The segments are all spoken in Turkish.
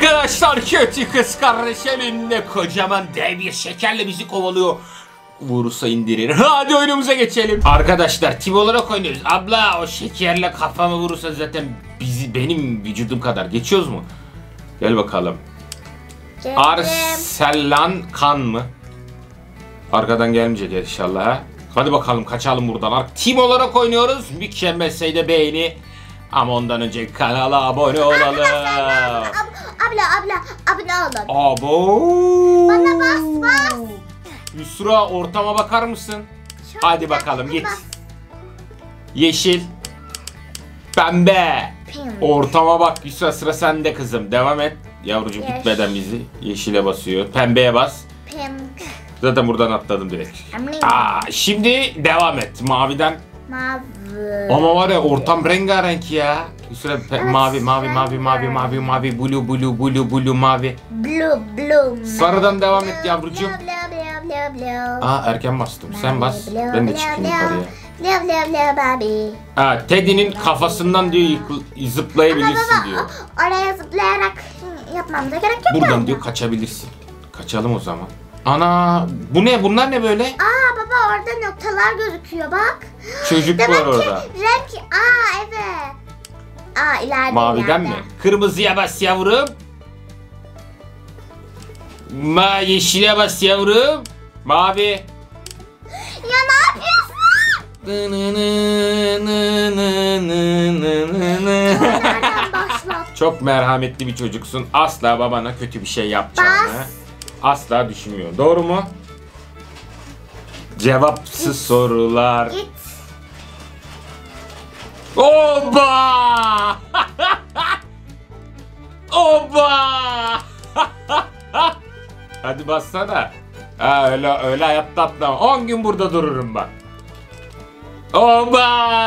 Arkadaşlar kötü kız kardeş elinde kocaman dev bir şekerle bizi kovalıyor. Vurursa indirir. Hadi oyunumuza geçelim. Arkadaşlar tim olarak oynuyoruz. Abla o şekerle kafamı vurursa zaten benim vücudum kadar. Geçiyoruz mu? Gel bakalım. Arselan kan mı? Arkadan gelmeyecek inşallah ha. Hadi bakalım kaçalım buradan. Tim olarak oynuyoruz. Mükemmelse de beğeni. Ama ondan önce kanala abone olalım. Abla abone olun. Abo. Bana bas. Yusra ortama bakar mısın? Hadi bakalım git. Yeşil. Pembe. Ortama bak Yusra, sıra sende kızım. Devam et. Yavrucuğum gitmeden bizi. Yeşile basıyor. Pembeye bas. Zaten buradan atladım direkt. Şimdi devam et. Maviden. Mavi. Ama var ya ortam rengarenk ya. Yusra mavi blue mavi. Blue. Sarıdan devam et yavrucuğum. Erken bastım. Sen bas. Ben de çıkayım yukarıya. Teddy'nin kafasından diyor zıplayabilirsin diyor. Oraya zıplayarak yapmamıza gerek yok. Buradan diyor kaçabilirsin. Kaçalım o zaman. Ana bu ne? Bunlar ne böyle? Baba orada noktalar gözüküyor bak. Çocuk demek var orada. Renk evet. İleride. Maviden mi? Kırmızıya bas yavrum. Yeşile bas yavrum. Mavi. Ya ne yapıyorsun? Çok merhametli bir çocuksun. Asla babana kötü bir şey yapacağını asla düşünmüyor. Doğru mu? Cevapsız sorular. Git. Oba! Oba! Hadi bassana. Öyle hayatta atlama. 10 gün burada dururum bak. Oba!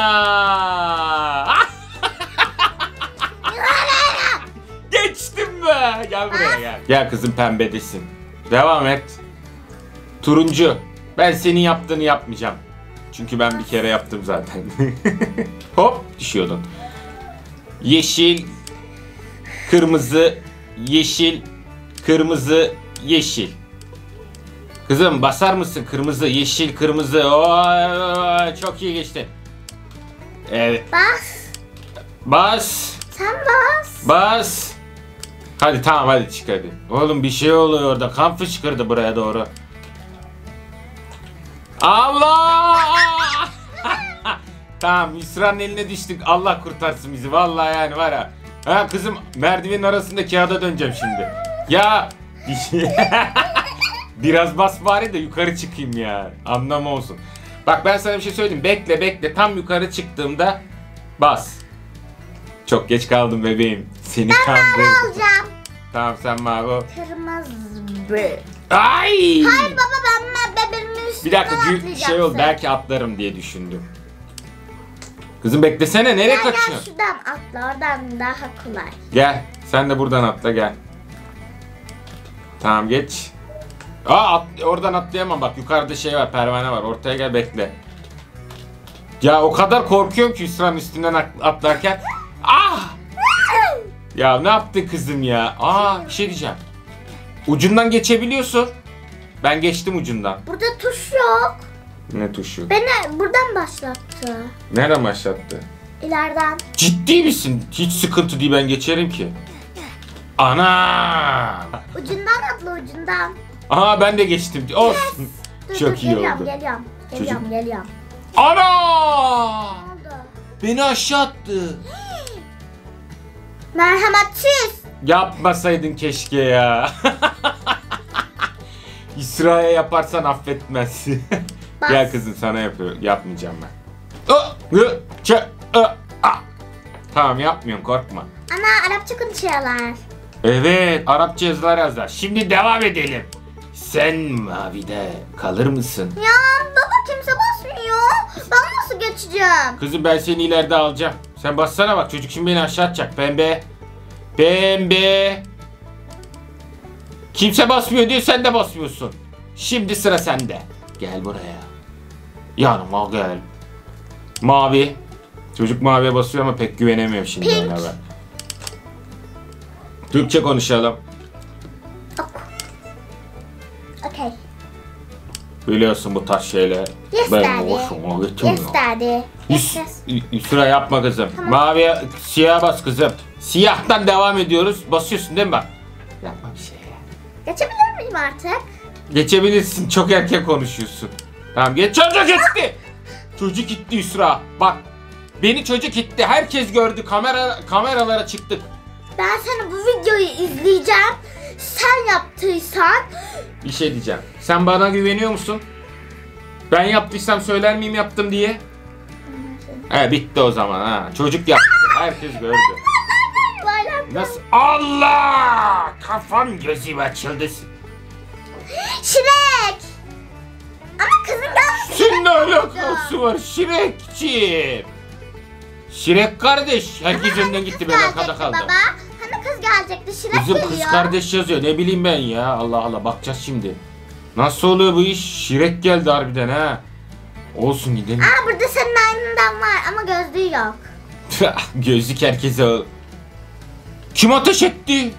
Geçtim be. Gel buraya gel. Gel kızım, pembedesin. Devam et. Turuncu. Ben senin yaptığını yapmayacağım. Çünkü ben bir kere yaptım zaten. Hop düşüyordun. Yeşil. Kırmızı. Yeşil. Kırmızı. Yeşil. Kızım basar mısın? Kırmızı, yeşil, kırmızı. Çok iyi geçti. Evet. Bas. Sen bas. Bas. Hadi tamam, hadi çık hadi. Oğlum bir şey oluyor orada. Kan fışkırdı buraya doğru. Allah! Tamam, Yusra'nın eline düştük. Allah kurtarsın bizi. Vallahi yani var ya. Kızım merdivenin arasında kağıda döneceğim şimdi. Ya bir şey. Biraz bas bari de yukarı çıkayım ya. Anlam olsun. Bak ben sana bir şey söyleyeyim. Bekle. Tam yukarı çıktığımda bas. Çok geç kaldım bebeğim. Seni kandırdım. Ben alacağım. Tamam sen mavi. Kırmızı. Ay! Hayır baba, ben bebeğimin üstüne Bir dakika şey ol, belki atlarım diye düşündüm. Kızım beklesene, nereye kaçıyorsun? Gel şuradan atla, oradan daha kolay. Gel sen de buradan atla gel. Tamam geç. Oradan atlayamam, bak yukarıda şey var, pervane var, ortaya gel bekle. Ya o kadar korkuyorum ki Yusra'nın üstünden atlarken. Ya ne yaptın kızım ya? Bir şey diyeceğim. Ucundan geçebiliyorsun. Ben geçtim ucundan. Burada tuş yok. Ne tuşu? Beni buradan başlattı. Nereden başlattı? İleriden. Ciddi misin? Hiç sıkıntı değil, ben geçerim ki. Ana! Ucundan atla, ucundan. Ben de geçtim. Olsun. Çok iyi oldu. Geliyorum. Ana! Ne oldu? Beni aşağı attı. Merhametsiz. Yapmasaydın keşke ya. İsra'ya yaparsan affetmez. Gel kızım, sana yapıyorum. Yapmayacağım ben. Tamam yapmıyorum, korkma. Ana, Arapça konuşuyorlar. Evet, Arapça yazılar yazlar. Şimdi devam edelim. Sen mavide kalır mısın? Ya baba, kimse basmıyor. Ben nasıl geçeceğim? Kızım ben seni ileride alacağım. Sen bassana bak, çocuk şimdi beni aşağı atacak. Pembe. Kimse basmıyor diyor, sen de basmıyorsun. Şimdi sıra sende. Gel buraya. Yanıma gel. Mavi. Çocuk maviye basıyor ama pek güvenemiyorum şimdi ona ben. Türkçe konuşalım. Okay. Biliyorsun bu tarz şeyler. Yes, Ben daddy. hoşuma gitmiyor. Yes daddy. Yes, yes. Yusra yapma kızım. Tamam. Maviye, siyah bas kızım. Siyahtan devam ediyoruz. Basıyorsun değil mi bak? Yapma bir şey ya. Geçebilir miyim artık? Geçebilirsin. Çok erken konuşuyorsun. Tamam geç. Çocuk gitti. Çocuk gitti Yusra. Bak. Beni çocuk gitti. Herkes gördü. Kameralara çıktık. Ben sana bu videoyu izleyeceğim. Sen yaptıysan Bir şey diyeceğim. Sen bana güveniyor musun? Ben yaptıysam söyler miyim yaptım diye? He bitti o zaman ha. Çocuk yaptı. Herkes gördü. böyle Nasıl? Allah! Kafam gözüm açıldı. Şirek. Ama kızın gelmesi. Senin ne alakası var Şirekciğim? Şirek kardeş. Herkes önden gitti ben arkada kaldım. Baba. Hani kız gelecekti. Şirek Kızım geliyor. kız kardeş yazıyor. Ne bileyim ben ya. Allah Allah bakacağız şimdi. Nasıl oluyor bu iş? Şirek geldi harbiden ha. Olsun gidelim. Aa burada senin aynından var ama gözlüğü yok. Gözlük herkese. Kim ateş etti?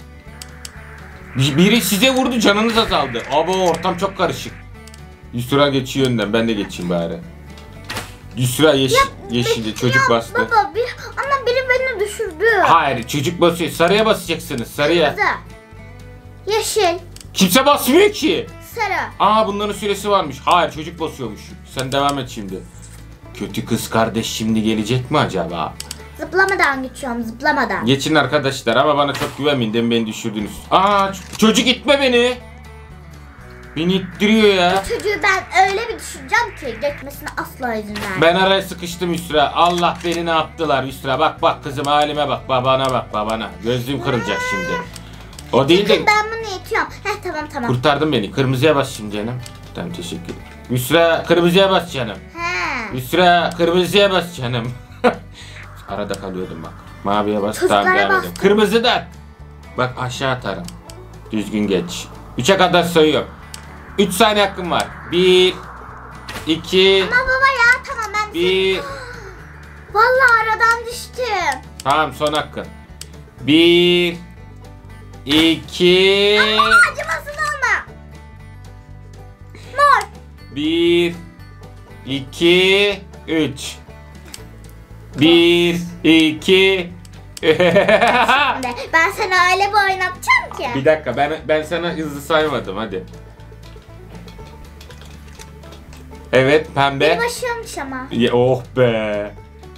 Biri size vurdu canınız azaldı. Abo ortam çok karışık. Yusra geçiyor önden ben de geçeyim bari. Yusra yeşilde çocuk bastı. Baba ama biri beni düşürdü. Hayır çocuk basıyor. Sarıya basacaksınız sarıya. Kırmızı. Yeşil. Kimse basmıyor ki. Sarı. Aa bunların süresi varmış. Hayır çocuk basıyormuş. Sen devam et şimdi. Kötü kız kardeş şimdi gelecek mi acaba? Zıplamadan geçiyorum zıplamadan. Geçin arkadaşlar ama bana çok güvenmeyin. Demin beni düşürdünüz. Aa çocuk itme beni. Beni ittiriyor ya. Çocuğu ben öyle bir düşüreceğim ki geçmesine asla izin vermem. Ben araya sıkıştım Yusra. Allah beni ne yaptılar Yusra. Bak bak kızım halime bak. Babana bak babana. Gözlüğüm kırılacak şimdi. O değil de Ben bunu itiyorum. Heh tamam. kurtardın beni. Kırmızıya bas şimdi canım. Tamam teşekkür ederim. Yusra kırmızıya bas canım. He. Yusra kırmızıya bas canım. Arada kalıyordum bak. Maviye bas Çocuklara tamam devam bastım. edelim. Kırmızıdan. Bak aşağı atarım. Düzgün geç. 3'e kadar sayıyorum. 3 saniye hakkım var. 1 2 Ama baba ya tamam ben 1 vallahi aradan düştüm. Tamam son hakkın. 1 2 Ama acımasız olma. Mor. 1 2 3 1 2 Ben sana öyle bir oynatacağım ki. Bir dakika ben sana hızlı saymadım hadi. Evet pembe. Bir başıyormuş ama. Oh be.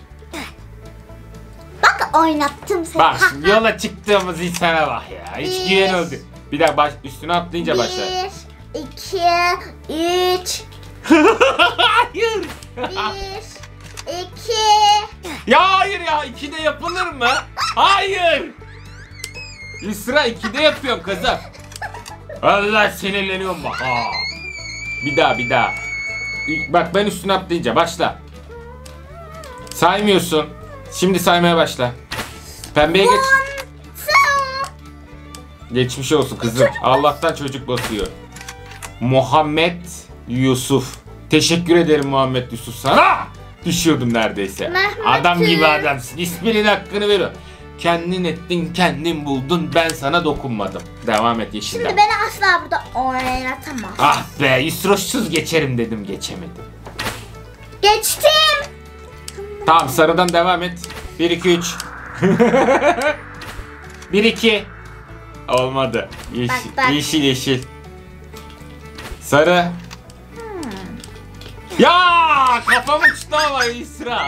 Bak oynattım seni. Bak şimdi yola çıktığımız insana bak ya. Hiç Bir. güven oldu. Bir daha üstüne atlayınca başla. 1 2 3 Hayır. 1 2 Ya hayır ya 2'de yapılır mı? Hayır. Yusra 2'de yapıyorum kızım. Allah sinirleniyorum bak. Aa. Bir daha. Bak ben üstüne atlayınca başla. Saymıyorsun. Şimdi saymaya başla. Pembeye geç. Geçmiş olsun kızım. Allah'tan çocuk basıyor. Muhammed Yusuf. Teşekkür ederim Muhammed Yusuf sana. Düşüyordum neredeyse. Mehmet'im. Adam gibi adamsın. İsminin hakkını veriyor. Kendin ettin, kendin buldun. Ben sana dokunmadım. Devam et yeşilden. Şimdi beni asla burada oynatamaz. Ah be, Yusroşsuz geçerim dedim, geçemedim. Geçtim. Tamam, sarıdan devam et. 1 2 3. 1 2. Olmadı. Yeşil, Bak. yeşil. Sarı. Ya kafam uçtu ama İsra.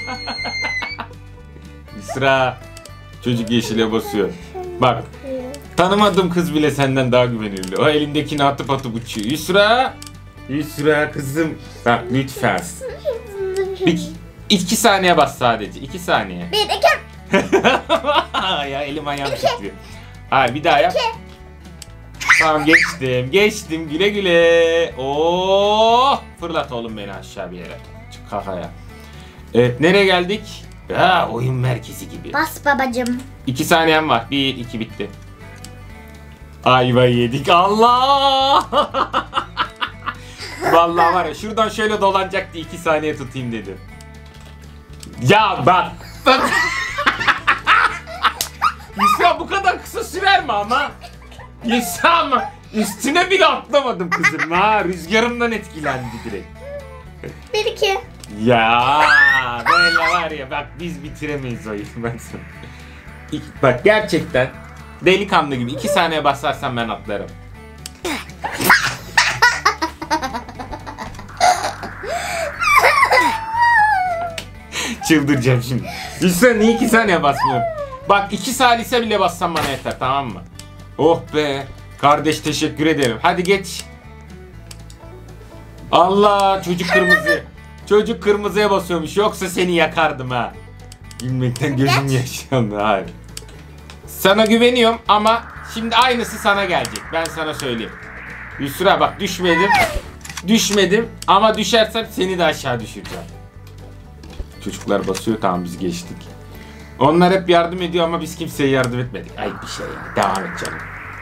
İsra. Çocuk yeşile basıyor. Bak. Tanımadığım kız bile senden daha güvenilir. O elindekini atıp uçuyor. Yusra kızım. Bak lütfen. 2 saniye bas sadece. 2 saniye. 1 2 Ya elim ayağım titriyor. Hayır bir daha yap. 2 Tamam geçtim güle güle. Oo, fırlat oğlum beni aşağı bir yere. Çık kakaya. Evet nereye geldik? Ha, oyun merkezi gibi. Bas babacım. 2 saniyem var. 1 2 bitti. Ayva yedik. Allah! Vallahi var ya şuradan şöyle dolanacaktı 2 saniye tutayım dedim. Ya bak. Yusra bu kadar kısa kısa sürer mi ama? Yesa ama üstüne bile atlamadım kızım. Ha, rüzgarımdan etkilendi direkt. 1-2. Ya böyle var ya, bak biz bitiremeyiz oyunu ben sana. Bak gerçekten delikanlı gibi 2 saniye basarsan ben atlarım. Çıldıracağım şimdi. Lütfen niye 2 saniye basmıyorum? Bak 2 salise bile bassam bana yeter, tamam mı? Oh be. Kardeş teşekkür ederim. Hadi geç. Allah, çocuk kırmızı. Çocuk kırmızıya basıyormuş. Yoksa seni yakardım ha. Gülmekten gözüm yaşlandı. Hayır. Sana güveniyorum ama şimdi aynısı sana gelecek. Ben sana söyleyeyim. Yusra bak, düşmedim. Düşmedim ama düşersem seni de aşağı düşüreceğim. Çocuklar basıyor, tamam biz geçtik. Onlar hep yardım ediyor ama biz kimseye yardım etmedik. Ay bir şey ya. Devam et canım.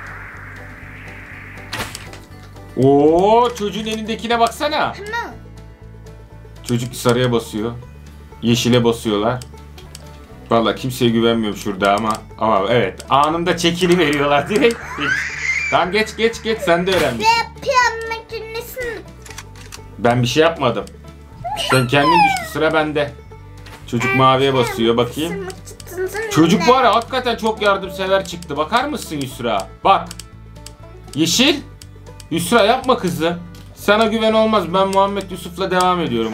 Oo, çocuğun elindekine baksana. Tamam. Çocuk sarıya basıyor. Yeşile basıyorlar. Vallahi kimseye güvenmiyorum şurada ama evet, anında çekili veriyorlar direkt. Tamam geç sen de öğren. Ve piyano makinesini. Ben bir şey yapmadım. Sen kendin düştü, sıra bende. Çocuk maviye basıyor, bakayım. Çocuk var ya, hakikaten çok yardımsever çıktı. Bakar mısın Yusra? Bak. Yeşil. Yusra yapma kızım. Sana güven olmaz. Ben Muhammed Yusuf'la devam ediyorum.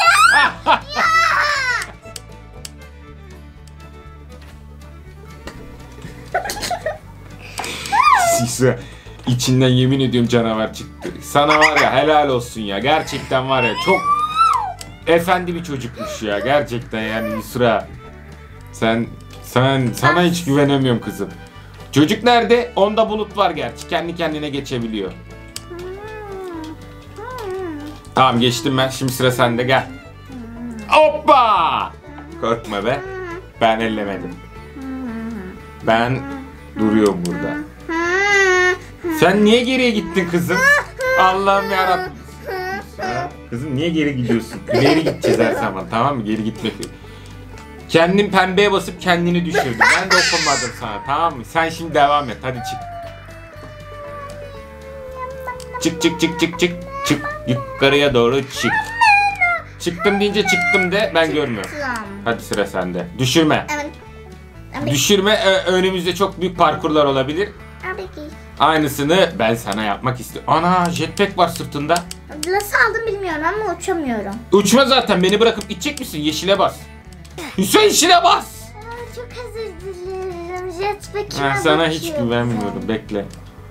Yusra, içinden yemin ediyorum canavar çıktı. Sana var ya, helal olsun ya. Gerçekten var ya, çok efendi bir çocukmuş ya. Gerçekten yani Yusra. Sana hiç güvenemiyorum kızım. Çocuk nerede? Onda bulut var gerçi. Kendi kendine geçebiliyor. Tamam geçtim ben. Şimdi sıra sende, gel. Hoppa! Korkma be. Ben ellemedim. Ben duruyorum burada. Sen niye geriye gittin kızım? Allah'ım yarabbim. Kızım niye geri gidiyorsun? İleri gideceğiz her zaman, tamam mı? Geri gitmek. Kendin pembeye basıp kendini düşürdün. Ben de okumadım sana, tamam mı? Sen şimdi devam et, hadi çık. Çık. Çık yukarıya doğru çık. Çıktım deyince çıktım de, ben görmüyorum. Hadi sıra sende. Düşürme. Evet. Düşürme, önümüzde çok büyük parkurlar olabilir. Aynısını ben sana yapmak istiyorum. Ana, jetpack var sırtında. Nasıl aldım bilmiyorum ama uçamıyorum. Uçma zaten, beni bırakıp gidecek misin? Yeşile bas. Hüseyin yeşile bas. Çok özür dilerim. Jetpack'ime Ben sana hiç güvenmiyorum, bekle.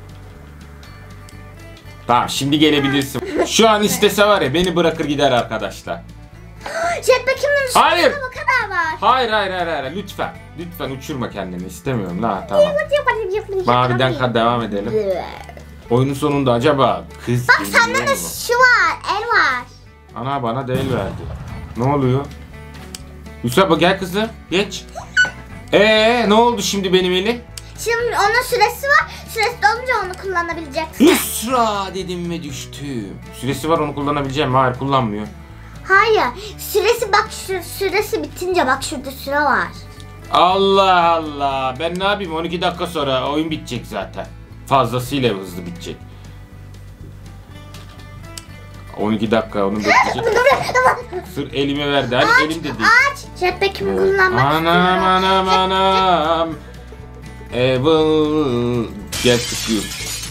Tamam şimdi gelebilirsin. Şu an istese var ya, beni bırakır gider arkadaşlar. Jetpack'imin Hayır. bu kadar var. Hayır, lütfen uçurma kendini, istemiyorum la, tamam. Maviden devam edelim. Oyunun sonunda acaba kız Bak sende geliyor de mu? şu var, el var. Ana bana değil verdi. Ne oluyor? Yusuf bak, gel kızım, geç. Ne oldu şimdi benim elim? Şimdi onun süresi var. Süresi dolunca onu kullanabileceksin. Hüsra dedim ve düştüm. Süresi var, onu kullanabileceğim. Hayır, kullanmıyor. Hayır. Süresi bak, süresi bitince bak şurada süre var. Allah Allah. Ben ne yapayım? 12 dakika sonra oyun bitecek zaten. Fazlasıyla hızlı bitecek. 12 dakika onu bekleyecek. Sır elime verdi. Hani elim de değil. Aç. Jetpack'imi kullanmak Anam. Evil get you.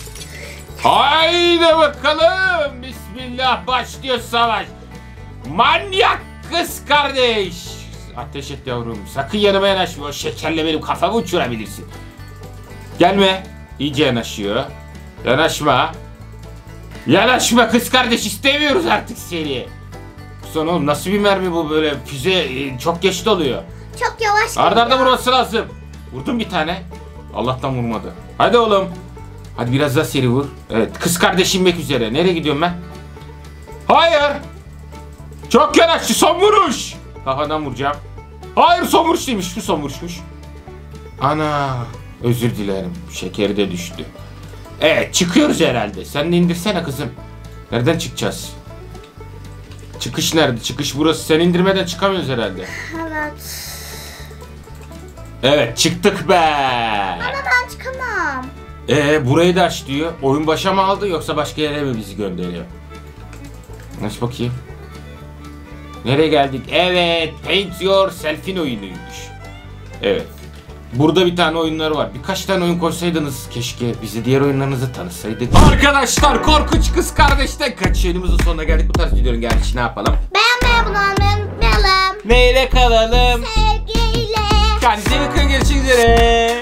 Haydi bakalım. Bismillah, başlıyor savaş. Manyak kız kardeş. Ateş et yavrum. Sakın yanıma yanaşma. O şekerle benim kafamı uçurabilirsin. Gelme. İyice yanaşıyor. Yanaşma. Yanaşma kız kardeş, istemiyoruz artık seni. Sonra oğlum, nasıl bir mermi bu böyle, füze çok geç doluyor. Çok yavaş. Arda vurması lazım. Vurdum bir tane. Allah'tan vurmadı. Hadi oğlum. Hadi biraz daha seri vur. Evet, kız kardeş inmek üzere. Nereye gidiyorum ben? Hayır. Çok yanaştı, son vuruş. Kafadan vuracağım. Hayır, son vuruş değilmiş. Şu son vuruşmuş. Ana. Özür dilerim. Şekeri de düştü. Evet, çıkıyoruz herhalde. Sen de indirsene kızım. Nereden çıkacağız? Çıkış nerede? Çıkış burası. Sen indirmeden çıkamıyoruz herhalde. Evet. Evet, çıktık be. Ama ben çıkamam. Burayı da aç diyor. Oyun başa mı aldı yoksa başka yere mi bizi gönderiyor? Aç bakayım. Nereye geldik? Evet, Paint Yourself'in oyunuymuş. Evet. Burada bir tane oyunları var. Birkaç tane oyun koysaydınız keşke, bizi diğer oyunlarınızı tanısaydık. Arkadaşlar, Korkunç Kız Kardeş'ten kaç yayınımızın sonuna geldik. Bu tarz videoların gelişi ne yapalım? Beğenmeyi, abone olmayı unutmayalım. Neyle kalalım? Sevgiyle. Kendinize bakın, görüşmek üzere.